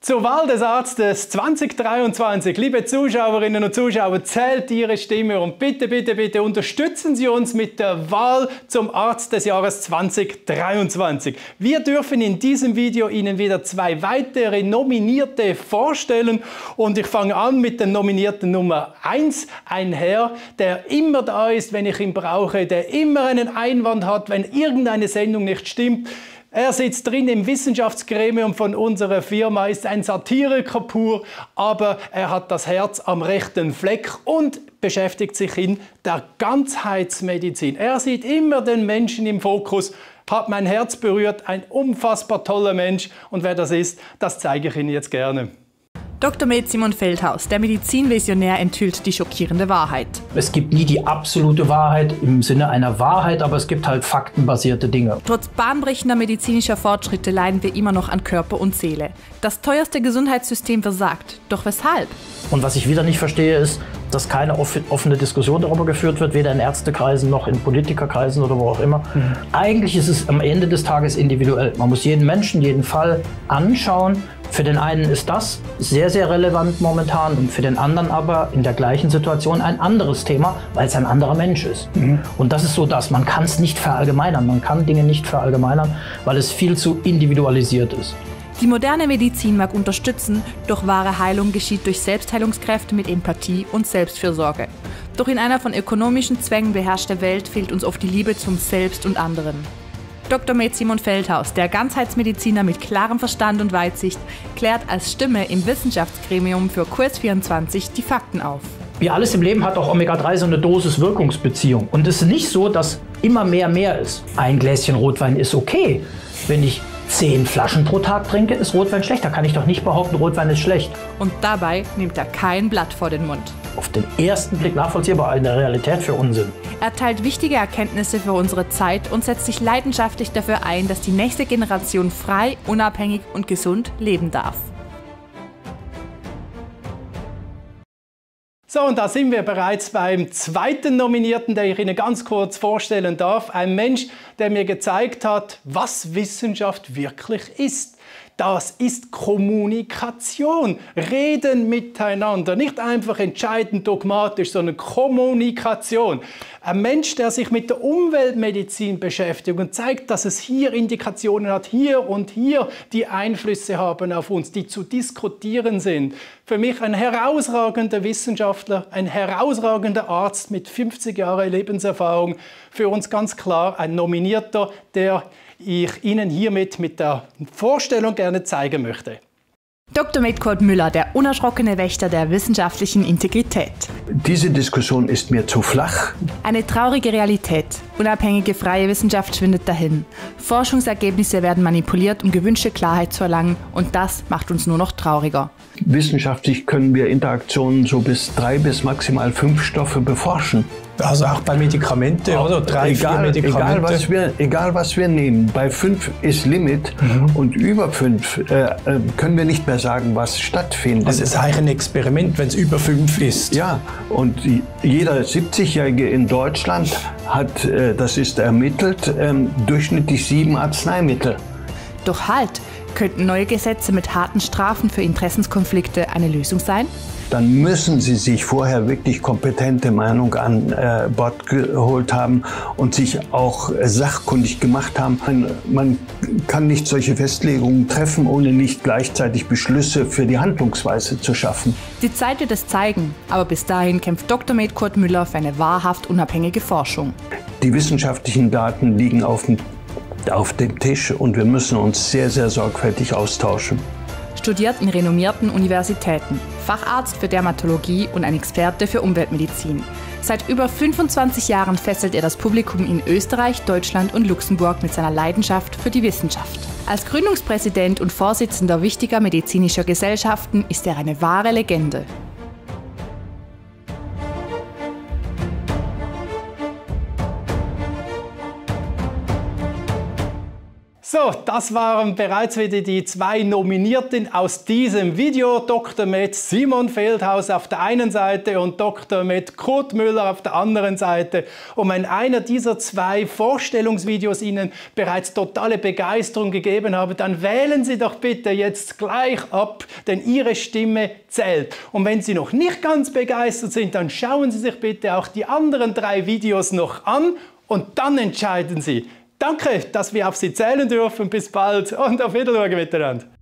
Zur Wahl des Arztes 2023, liebe Zuschauerinnen und Zuschauer, zählt Ihre Stimme und bitte, bitte, bitte unterstützen Sie uns mit der Wahl zum Arzt des Jahres 2023. Wir dürfen in diesem Video Ihnen wieder 2 weitere Nominierte vorstellen und ich fange an mit dem Nominierten Nummer 1, ein Herr, der immer da ist, wenn ich ihn brauche, der immer einen Einwand hat, wenn irgendeine Sendung nicht stimmt. Er sitzt drin im Wissenschaftsgremium von unserer Firma, ist ein Satiriker pur, aber er hat das Herz am rechten Fleck und beschäftigt sich in der Ganzheitsmedizin. Er sieht immer den Menschen im Fokus, hat mein Herz berührt, ein unfassbar toller Mensch. Und wer das ist, das zeige ich Ihnen jetzt gerne. Dr. Med Simon Feldhaus, der Medizinvisionär, enthüllt die schockierende Wahrheit. Es gibt nie die absolute Wahrheit im Sinne einer Wahrheit, aber es gibt halt faktenbasierte Dinge. Trotz bahnbrechender medizinischer Fortschritte leiden wir immer noch an Körper und Seele. Das teuerste Gesundheitssystem versagt. Doch weshalb? Und was ich wieder nicht verstehe, ist, dass keine offene Diskussion darüber geführt wird, weder in Ärztekreisen noch in Politikerkreisen oder wo auch immer. Eigentlich ist es am Ende des Tages individuell. Man muss jeden Menschen, jeden Fall anschauen. Für den einen ist das sehr, sehr relevant momentan und für den anderen aber in der gleichen Situation ein anderes Thema, weil es ein anderer Mensch ist. Und das ist so das, man kann es nicht verallgemeinern, man kann Dinge nicht verallgemeinern, weil es viel zu individualisiert ist. Die moderne Medizin mag unterstützen, doch wahre Heilung geschieht durch Selbstheilungskräfte mit Empathie und Selbstfürsorge. Doch in einer von ökonomischen Zwängen beherrschter Welt fehlt uns oft die Liebe zum Selbst und anderen. Dr. Med Simon Feldhaus, der Ganzheitsmediziner mit klarem Verstand und Weitsicht, klärt als Stimme im Wissenschaftsgremium für Kurs24 die Fakten auf. Wie alles im Leben hat auch Omega-3 so eine Dosis-Wirkungsbeziehung. Und es ist nicht so, dass immer mehr ist. Ein Gläschen Rotwein ist okay. Wenn ich 10 Flaschen pro Tag trinke, ist Rotwein schlecht. Da kann ich doch nicht behaupten, Rotwein ist schlecht. Und dabei nimmt er kein Blatt vor den Mund. Auf den ersten Blick nachvollziehbar, in der Realität für Unsinn. Er teilt wichtige Erkenntnisse für unsere Zeit und setzt sich leidenschaftlich dafür ein, dass die nächste Generation frei, unabhängig und gesund leben darf. So, und da sind wir bereits beim zweiten Nominierten, den ich Ihnen ganz kurz vorstellen darf. Ein Mensch, der mir gezeigt hat, was Wissenschaft wirklich ist. Das ist Kommunikation. Reden miteinander. Nicht einfach entscheidend dogmatisch, sondern Kommunikation. Ein Mensch, der sich mit der Umweltmedizin beschäftigt und zeigt, dass es hier Indikationen hat, hier und hier, die Einflüsse haben auf uns, die zu diskutieren sind. Für mich ein herausragender Wissenschaftler, ein herausragender Arzt mit 50 Jahren Lebenserfahrung. Für uns ganz klar ein Nominierter, der ich Ihnen hiermit mit der Vorstellung gerne zeigen möchte. Dr. Med Kurt Müller, der unerschrockene Wächter der wissenschaftlichen Integrität. Diese Diskussion ist mir zu flach. Eine traurige Realität. Unabhängige freie Wissenschaft schwindet dahin. Forschungsergebnisse werden manipuliert, um gewünschte Klarheit zu erlangen, und das macht uns nur noch trauriger. Wissenschaftlich können wir Interaktionen so bis 3 bis maximal 5 Stoffe beforschen. Also auch bei Medikamenten, oder? 3, 4 Medikamente. Egal was wir nehmen, bei 5 ist Limit und über 5 können wir nicht mehr sagen, was stattfindet. Also es ist eigentlich ein Experiment, wenn es über 5 ist. Ja, und jeder 70-Jährige in Deutschland hat, das ist ermittelt, durchschnittlich 7 Arzneimittel. Doch halt, könnten neue Gesetze mit harten Strafen für Interessenskonflikte eine Lösung sein? Dann müssen Sie sich vorher wirklich kompetente Meinung an Bord geholt haben und sich auch sachkundig gemacht haben. Man kann nicht solche Festlegungen treffen, ohne nicht gleichzeitig Beschlüsse für die Handlungsweise zu schaffen. Die Zeit wird es zeigen, aber bis dahin kämpft Dr. Med Kurt Müller für eine wahrhaft unabhängige Forschung. Die wissenschaftlichen Daten liegen auf dem Tisch und wir müssen uns sehr, sehr sorgfältig austauschen. Studiert in renommierten Universitäten, Facharzt für Dermatologie und ein Experte für Umweltmedizin. Seit über 25 Jahren fesselt er das Publikum in Österreich, Deutschland und Luxemburg mit seiner Leidenschaft für die Wissenschaft. Als Gründungspräsident und Vorsitzender wichtiger medizinischer Gesellschaften ist er eine wahre Legende. So, das waren bereits wieder die 2 Nominierten aus diesem Video. Dr. med Simon Feldhaus auf der einen Seite und Dr. med Kurt Müller auf der anderen Seite. Und wenn einer dieser 2 Vorstellungsvideos Ihnen bereits totale Begeisterung gegeben habe, dann wählen Sie doch bitte jetzt gleich ab, denn Ihre Stimme zählt. Und wenn Sie noch nicht ganz begeistert sind, dann schauen Sie sich bitte auch die anderen 3 Videos noch an und dann entscheiden Sie. Danke, dass wir auf Sie zählen dürfen. Bis bald und auf Wiedersehen miteinander.